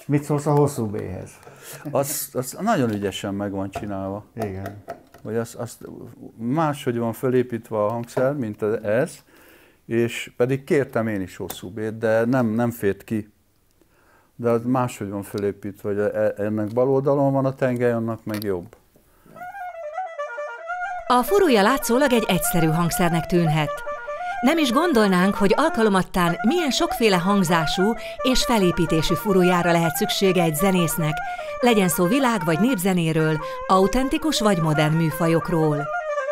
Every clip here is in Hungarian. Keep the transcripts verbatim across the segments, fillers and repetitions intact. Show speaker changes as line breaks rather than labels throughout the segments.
Mit szólsz a hosszú B-hez?
Az, az nagyon ügyesen meg van csinálva.
Igen.
Vagy az, az máshogy van felépítve a hangszer, mint ez, és pedig kértem én is hosszú B-t, de nem, nem fért ki. De az máshogy van felépítve, hogy ennek bal oldalon van a tengely, annak meg jobb.
A furúja látszólag egy egyszerű hangszernek tűnhet. Nem is gondolnánk, hogy alkalomattán milyen sokféle hangzású és felépítésű furújára lehet szüksége egy zenésznek, legyen szó világ vagy népzenéről, autentikus vagy modern műfajokról.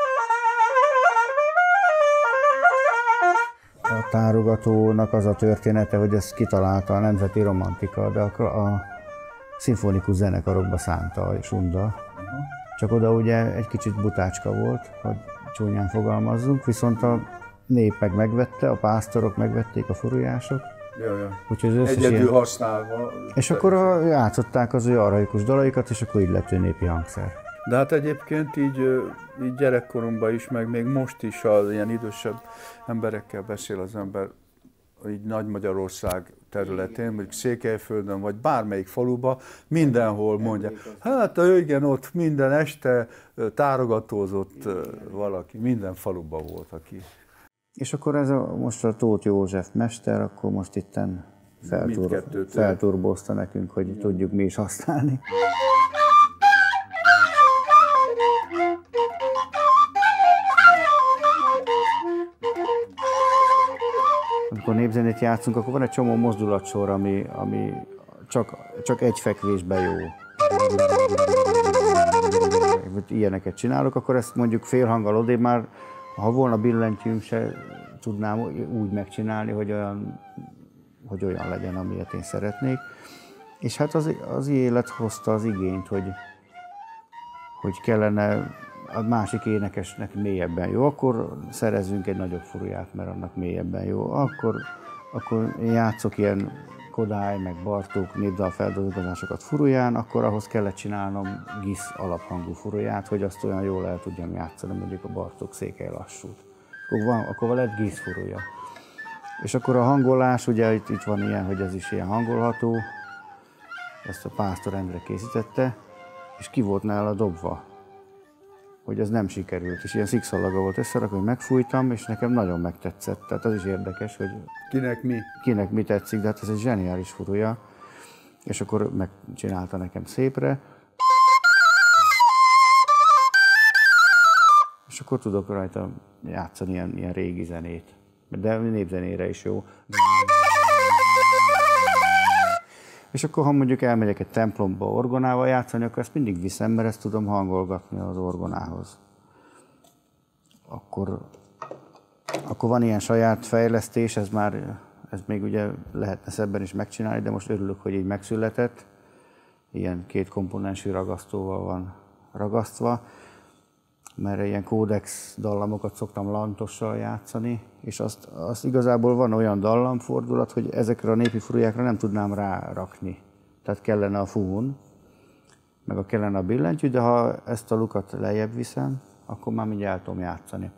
A tárogatónak az a története, hogy ezt kitalálta a Nemzeti Romantika, de a, a szimfonikus zenekarokba szánta és unda. Csak oda ugye egy kicsit butácska volt, hogy csúnyán fogalmazzunk, viszont a nép meg megvette, a pásztorok megvették, a furujások.
Jaj,
jaj.
Egyedül
ilyen...
használva.
És akkor a, játszották az ő arhaikus dalaikat, és akkor így lett ő népi hangszer.
De hát egyébként így, így gyerekkoromban is, meg még most is az ilyen idősebb emberekkel beszél az ember, így Nagy-Magyarország területén, mondjuk Székelyföldön, vagy bármelyik faluba, mindenhol mondja. Hát igen, ott minden este tárogatózott valaki, minden faluban volt, aki.
És akkor ez a, most a Tóth József mester, akkor most itten feltur, felturbozta nekünk, hogy igen, tudjuk mi is használni. Amikor népzenét játszunk, akkor van egy csomó mozdulatsor, ami, ami csak, csak egy fekvésben jó. Ilyeneket csinálok, akkor ezt mondjuk félhanggal odébb már, ha volna billentyűm, se tudnám úgy megcsinálni, hogy olyan, hogy olyan legyen, amilyet én szeretnék. És hát az, az élet hozta az igényt, hogy, hogy kellene a másik énekesnek mélyebben jó, akkor szerezzünk egy nagyobb furuját, mert annak mélyebben jó. Akkor, akkor én játszok ilyen Kodály, meg Bartók népdalfeldolgozásokat furuján, akkor ahhoz kellett csinálnom gisz alaphangú furuját, hogy azt olyan jól el tudjam játszani, mondjuk a Bartók Székely lassút. Akkor van, akkor lett gisz furuja. És akkor a hangolás, ugye itt, itt van ilyen, hogy ez is ilyen hangolható, ezt a Pásztor Endre készítette, és ki volt nála dobva, hogy ez nem sikerült, és ilyen szikszalaga volt összerakva, hogy megfújtam, és nekem nagyon megtetszett. Tehát az is érdekes, hogy
kinek mi?
Kinek mi tetszik, de hát ez egy zseniális furuja. És akkor megcsinálta nekem szépre. És akkor tudok rajta játszani ilyen, ilyen régi zenét. De népzenére is jó. És akkor, ha mondjuk elmegyek egy templomba orgonával játszani, akkor ezt mindig viszem, mert ezt tudom hangolgatni az orgonához. Akkor, akkor van ilyen saját fejlesztés, ez már, ez még ugye lehetne szebben is megcsinálni, de most örülök, hogy így megszületett. Ilyen két komponensű ragasztóval van ragasztva, mert ilyen kódex dallamokat szoktam lantossal játszani, és azt, azt igazából van olyan dallamfordulat, hogy ezekre a népi furujákra nem tudnám rárakni. Tehát kellene a fún, meg a kellene a billentyű, de ha ezt a lukat lejjebb viszem, akkor már mindjárt el tudom játszani.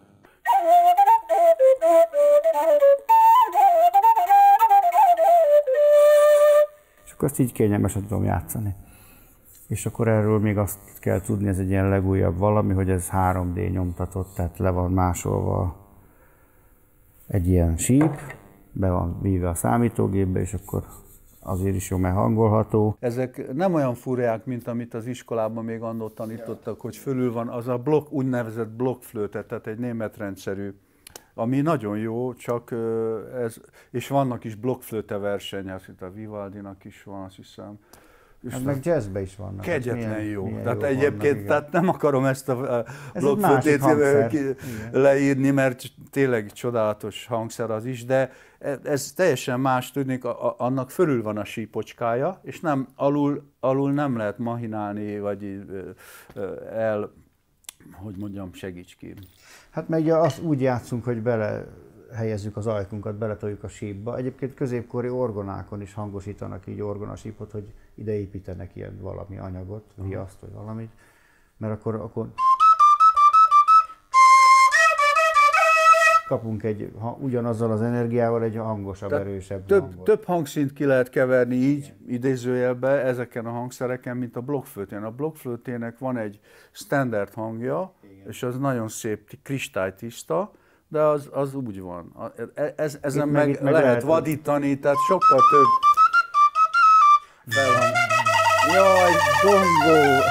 És akkor azt így kényelmesen tudom játszani. És akkor erről még azt kell tudni, ez egy ilyen legújabb valami, hogy ez három dé nyomtatott, tehát le van másolva egy ilyen síp, be van víve a számítógépbe, és akkor azért is jó, mert hangolható.
Ezek nem olyan furják, mint amit az iskolában még annól tanítottak, hogy fölül van az a blokk, úgynevezett blokkflöte, tehát egy német rendszerű, ami nagyon jó, csak ez, és vannak is blokkflöte versenyek, itt a Vivaldinak is van, azt hiszem.
Hát meg jazzbe is vannak.
Kegyetlen milyen, jó.
Milyen
tehát
jó
egyébként
vannak,
tehát nem akarom ezt a blokkflötét leírni, mert tényleg csodálatos hangszer az is, de ez teljesen más, tudnék, annak fölül van a sípocskája, és nem, alul, alul nem lehet mahinálni, vagy el, hogy mondjam, segíts ki.
Hát meg azt úgy játszunk, hogy bele helyezzük az ajkunkat, beletoljuk a sípba. Egyébként középkori orgonákon is hangosítanak így orgonasípot, hogy ide építenek ilyen valami anyagot, viaszt vagy valamit, mert akkor, akkor kapunk egy, ha, ugyanazzal az energiával egy hangosabb,
Tehát
erősebb
több,
hangot.
több hangszint ki lehet keverni így, idézőjelbe, ezeken a hangszereken, mint a blokkflötén. A blokkflötének van egy standard hangja, igen. És az nagyon szép, kristálytiszta, de az, az úgy van. Ez, ezen meg, meg, meg lehet, lehet vadítani, tehát sokkal több felhang. Jaj, dongó!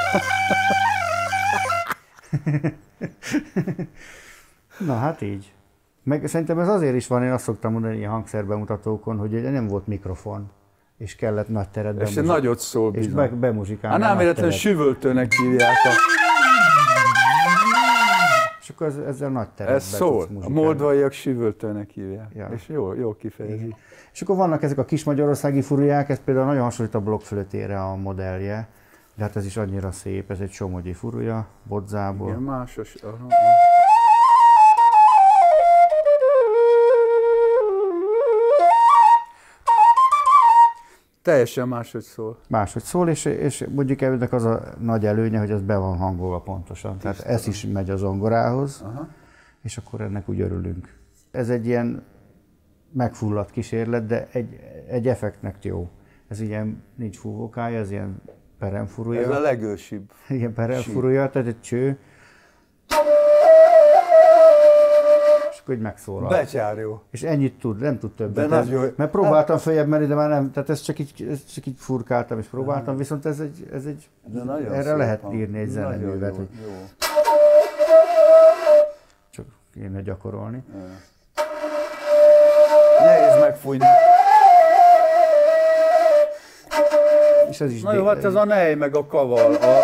Na hát így. Meg szerintem ez azért is van, én azt szoktam mondani ilyen hangszerbemutatókon, hogy nem volt mikrofon, és kellett nagy teret
bemuzsikálni. És nagyot szól
bizony. És be, bemuzsikálni.
Hát nem véletlenül süvöltőnek hívják a...
És akkor ez, ezzel nagy teret
ez szól. A moldvaiak süvöltőnek hívják. Ja. És jó, jó kifejezi. Igen.
És akkor vannak ezek a kis magyarországi furuják, ez például nagyon hasonlít a blokkflötére a modellje. De hát ez is annyira szép, ez egy somogyi furuja, bodzából.
Igen, másos. Aha. Teljesen máshogy szól.
Máshogy szól, és, és mondjuk ennek az a nagy előnye, hogy ez be van hangolva pontosan. Tisztán. Tehát ez is megy a zongorához, aha. És akkor ennek úgy örülünk. Ez egy ilyen megfulladt kísérlet, de egy, egy effektnek jó. Ez ilyen nincs fúvókája, ez ilyen peremfurúja.
Ez a legősibb.
Igen, peremfurúja, tehát egy cső. És akkor így megszólal.
Becsár jó.
És ennyit tud, nem tud többet.
De
ez,
jó.
Mert próbáltam följebb menni, de már nem, tehát ezt csak így, ezt csak így furkáltam és próbáltam, viszont ez egy, ez egy erre lehet hang. Írni egy zeneművet. Hogy jó. Csak kéne gyakorolni. Ja.
Nehéz megfújni.
És ez is
na jó, hát ez a nej meg a kaval. A...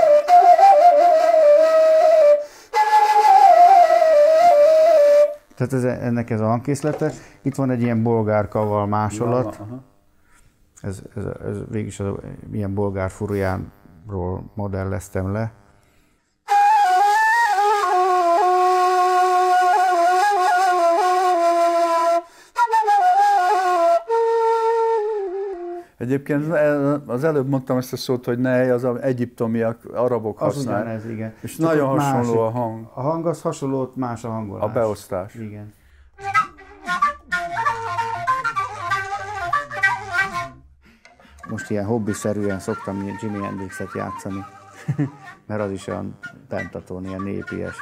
Tehát ez, ennek ez a hangkészlete. Itt van egy ilyen bolgár kaval másolat. Ja, ez, ez, ez végig az ilyen bolgár furujánról modelleztem le.
Egyébként az előbb mondtam ezt a szót, hogy nej, az egyiptomiak, arabok használják.
Az ugyanez, igen.
És csak nagyon hasonló másik, a hang.
A hang az hasonló, más a hangolás.
A beosztás.
Igen. Most ilyen hobbiszerűen szoktam ilyen Jimi Hendrixet játszani, mert az is olyan tentatón, ilyen népies.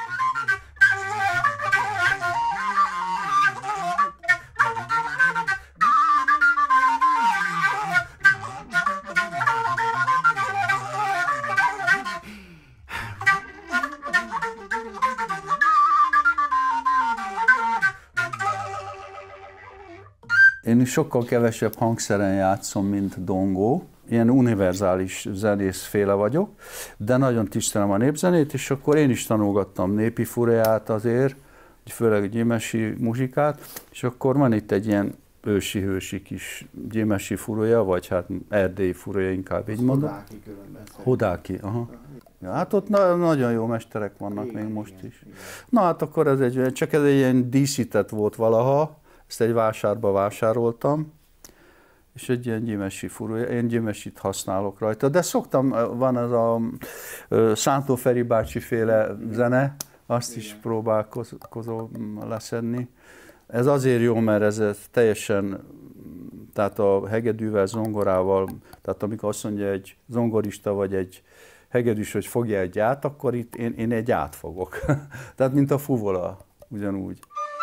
Én sokkal kevesebb hangszeren játszom, mint dongó. Ilyen univerzális zenészféle vagyok, de nagyon tisztelem a népzenét, és akkor én is tanulgattam népi furuját azért, főleg gyémesi muzsikát, és akkor van itt egy ilyen ősi-hősi kis gyémesi furuja, vagy hát erdélyi furuja, inkább így mondom.
Hodáki különben.
Hodáki, aha. Ja, hát ott na- nagyon jó mesterek vannak igen, még most igen, is. Igen. Na hát akkor ez egy, csak ez egy ilyen díszített volt valaha, ezt egy vásárba vásároltam, és egy ilyen gyémesi furúja, én gyémesit használok rajta, de szoktam, van ez a Szántó Feri bácsi féle zene, azt igen. is próbálkozom leszedni. Ez azért jó, mert ez, ez teljesen, tehát a hegedűvel, zongorával, tehát amikor azt mondja egy zongorista vagy egy hegedűs, hogy fogja egy át, akkor itt én, én egy át fogok. Tehát mint a fuvola, ugyanúgy.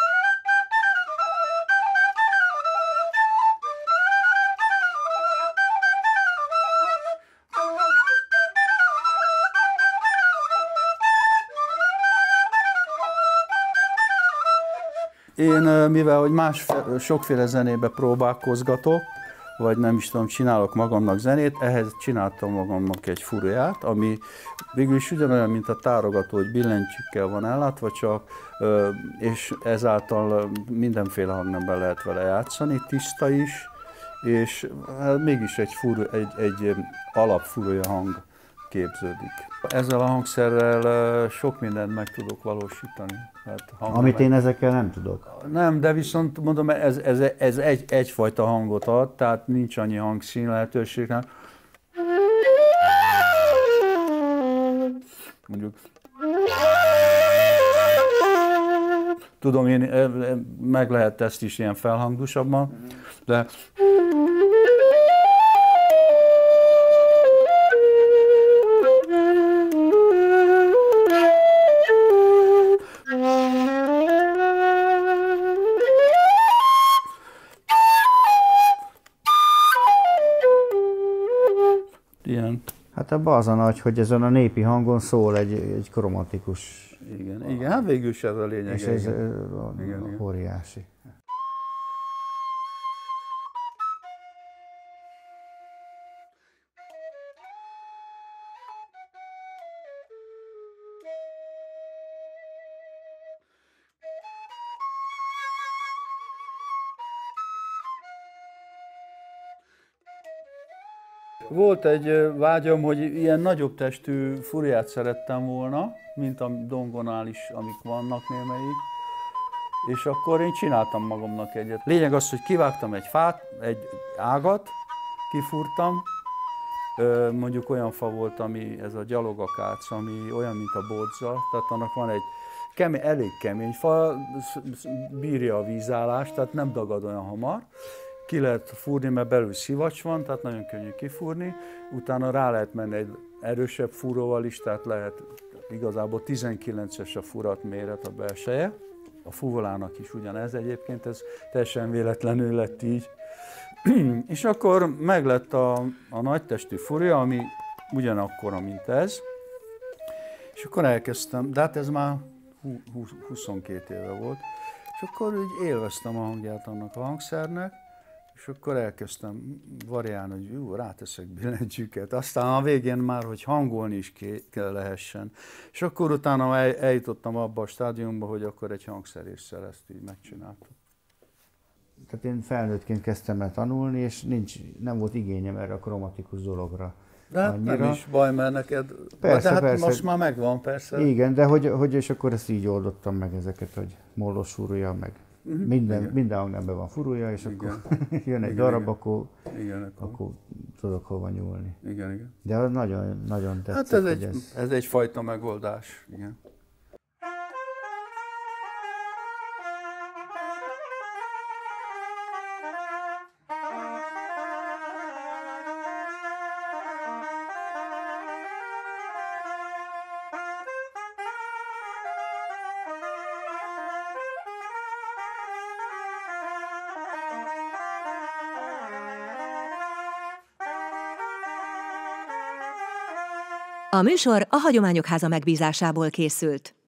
Én, mivel hogy más, sokféle zenébe próbálkozgatok, vagy nem is tudom, csinálok magamnak zenét, ehhez csináltam magamnak egy furuját, ami végül is ugyanolyan, mint a tárogató, hogy billentyűkkel van ellátva, csak, és ezáltal mindenféle hangnemben lehet vele játszani, tiszta is, és hát mégis egy, furu, egy, egy alapfuruja hang képződik. Ezzel a hangszerrel sok mindent meg tudok valósítani. Hát
amit én ezekkel nem tudok.
Nem, de viszont mondom, ez, ez, ez egy, egyfajta hangot ad, tehát nincs annyi hangszín lehetőség. Mondjuk. tudom, én, meg lehet ezt is ilyen felhangdúsabban, de ilyen.
Hát abban az a nagy, hogy ezen a népi hangon szól egy, egy kromatikus.
Igen, igen, hát végül is ez a lényeg.
És ez
igen.
igen, igen. óriási.
Volt egy vágyam, hogy ilyen nagyobb testű furiát szerettem volna, mint a dongonál is, amik vannak némelyik. És akkor én csináltam magamnak egyet. Lényeg az, hogy kivágtam egy fát, egy ágat, kifúrtam, mondjuk olyan fa volt, ami ez a gyalogakác, ami olyan, mint a bodza, tehát annak van egy kemény, elég kemény fa, bírja a vízállást, tehát nem dagad olyan hamar. Ki lehet fúrni, mert belül szivacs van, tehát nagyon könnyű kifúrni. Utána rá lehet menni egy erősebb fúróval is, tehát lehet igazából tizenkilences a furat méret a belseje. A fuvolának is ugyanez egyébként, ez teljesen véletlenül lett így. És akkor meglett a, a nagytestű fúria, ami ugyanakkora, mint ez. És akkor elkezdtem, de hát ez már huszonkét éve volt. És akkor úgy élveztem a hangját annak a hangszernek. És akkor elkezdtem variálni, hogy jó, ráteszek billentyűket. Aztán a végén már, hogy hangolni is kell lehessen. És akkor utána el, eljutottam abba a stádiumba, hogy akkor egy hangszerésszel ezt így megcsináltam.
Tehát én felnőttként kezdtem el tanulni, és nincs, nem volt igényem erre a kromatikus dologra.
De hát nem is baj, mert neked...
Persze,
de hát
persze.
most már megvan, persze.
Igen, de hogy, hogy és akkor ezt így oldottam meg ezeket, hogy mollos fúrója, meg uh-huh. minden, minden hangnemben van fúrója, és igen. Akkor jön egy igen, darab, igen. Akkor, igen, akkor... akkor tudok hova nyúlni.
Igen, igen.
De az nagyon, nagyon tetszik,
hát ez egy,
ez...
ez egy fajta megoldás, igen.
A műsor a Hagyományok Háza megbízásából készült.